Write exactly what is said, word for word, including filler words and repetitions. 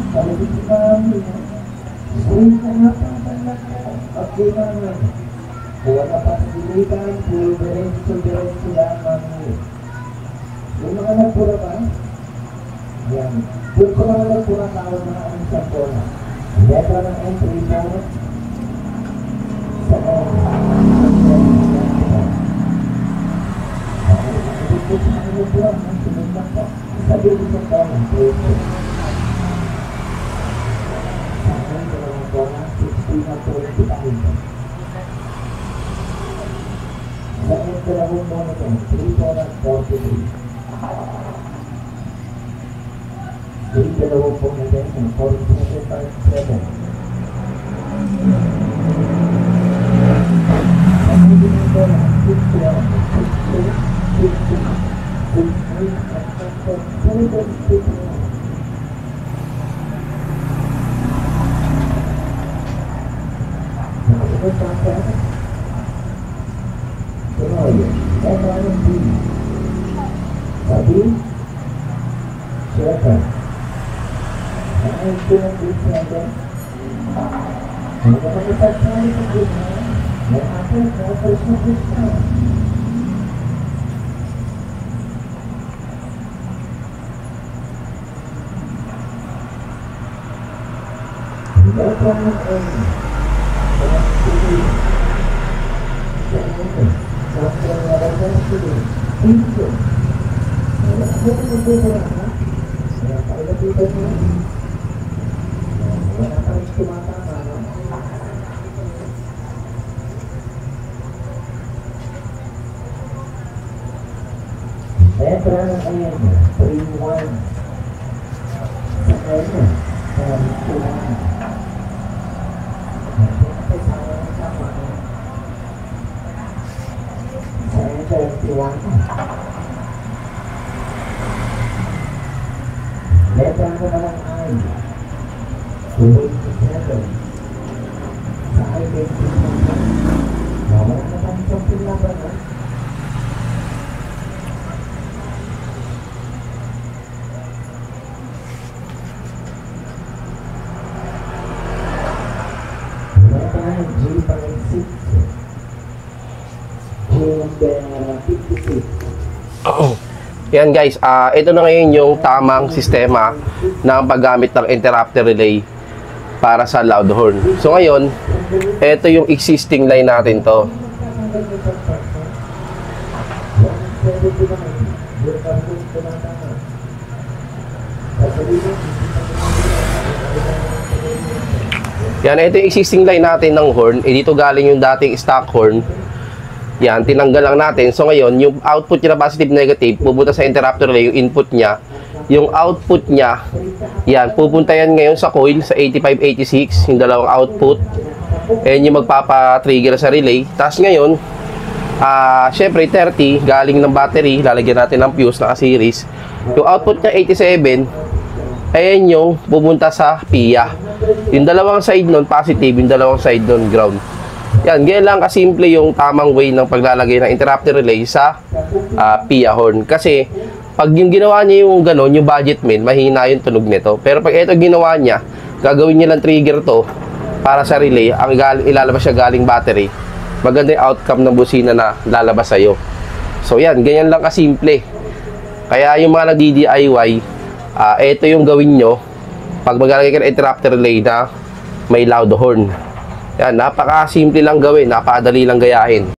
Sabi ko si Mami, sweet na nga pa talaga. At di naman, kuha na pa sa diligan, puro diretso-diretso lang, Mami. Yung mga nagpura ba? Yan. Yung mga nagpura tawag na ang sampona. Letra ng entry po sa sabi ko sa tawag po sa akin dalawang bola sixteen na twenty tayo sa akin dalawang bola three bola forty-three three dalawang bola forty-seven thirty-seven sa akin dalawang bola six twelve six two six two six three seven six Tuloy, kaya ng B. Sabi, seven. Ang ito ng B seven. Ang kapag-isag sa akin ng B seven, may ako, may first na B seven. Letra ng N. Sampai ada satu, pintu. Ada pintu berapa? Berapa ada pintu ini? Berapa itu mata mana? Letra N, three one. N, two one. twenty-one. Letra ko na lang ay twenty-seven. Sa identity na wala na pang something laban na. Letra G five six. Oh. Yan guys, uh, ito na ngayon yung tamang sistema ng paggamit ng interrupter relay para sa loud horn. So ngayon, ito yung existing line natin to. Yan, ito yung existing line natin ng horn. Eh, dito galing yung dating stock horn. Yan, tinanggal lang natin. So ngayon, yung output niya na positive negative, pupunta sa interrupter relay, yung input niya. Yung output niya, yan, pupunta yan ngayon sa coil, sa eighty-five eighty-six, yung dalawang output. Ayan yung magpapa-trigger sa relay. Tapos ngayon, uh, syempre thirty, galing ng battery, lalagyan natin ng fuse, naka-series. Yung output niya eighty-seven, ayan yung pupunta sa P I A. Yung dalawang side nun, positive, yung dalawang side nun, ground. Yan, ganyan lang kasimple yung tamang way ng paglalagay ng interrupter relay sa uh, P I A horn. Kasi, pag yung ginawa niya yung gano'n, yung budget main, mahina yung tunog nito. Pero pag ito ginawa niya, gagawin niya lang trigger to para sa relay, ang ilalabas siya galing battery. Maganda yung outcome ng busina na lalabas sa'yo. So yan, ganyan lang kasimple. Kaya yung mga nagdi-D I Y, uh, ito yung gawin nyo pag maglalagay ka ng interrupter relay na may loud horn. Yan, napaka-simple lang gawin, napakadali lang gayahin.